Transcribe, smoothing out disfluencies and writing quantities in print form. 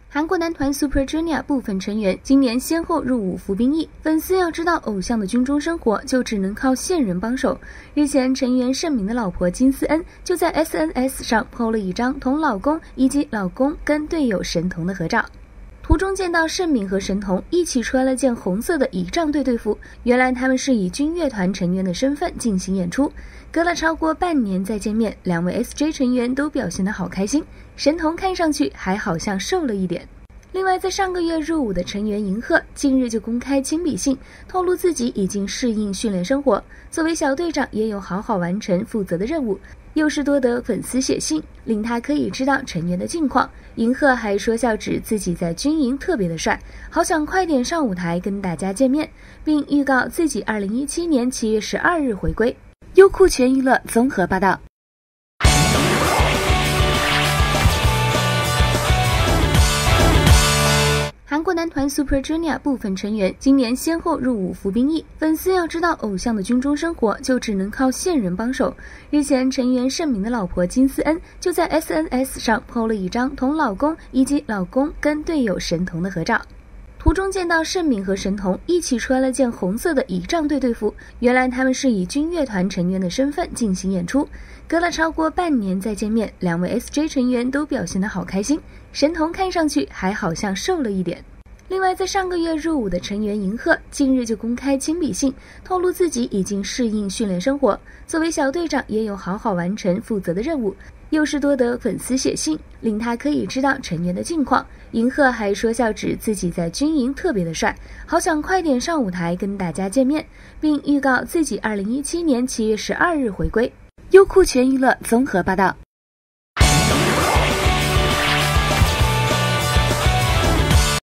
韩国男团 Super Junior 部分成员今年先后入伍服兵役，粉丝要知道偶像的军中生活就只能靠线人帮手。日前，成员盛敏的老婆金思恩就在 SNS 上 PO 了一张同老公以及老公跟队友神童的合照。图中见到盛敏和神童一起穿了件红色的仪仗队队服，原来他们是以军乐团成员的身份进行演出。隔了超过半年再见面，两位 SJ 成员都表现得好开心，神童看上去还好像瘦了一点。另外，在上个月入伍的成员银赫近日就公开亲笔信，透露自己已经适应训练生活，作为小队长也有好好完成负责的任务，又是多得粉丝写信，令他可以知道成员的近况。银赫还说笑指自己在军营特别的帅，好想快点上舞台跟大家见面，并预告自己2017年7月12日回归。优酷全娱乐综合报道。韩国男团 Super Junior 部分成员今年先后入伍服兵役，粉丝要知道偶像的军中生活就只能靠线人帮手。日前，成员盛敏的老婆金思恩就在 SNS 上 PO 了一张同老公以及老公跟队友神童的合照。图中见到盛敏和神童一起穿了件红色的仪仗队队服，原来他们是以军乐团成员的身份进行演出。隔了超过半年再见面，两位 SJ 成员都表现得好开心，神童看上去还好像瘦了一点。另外，在上个月入伍的成员银赫近日就公开亲笔信，透露自己已经适应训练生活，作为小队长也有好好完成负责的任务，又是多得粉丝写信，令他可以知道成员的近况。银赫还说笑指自己在军营特别的帅，好想快点上舞台跟大家见面，并预告自己2017年7月12日回归。优酷全娱乐综合报道。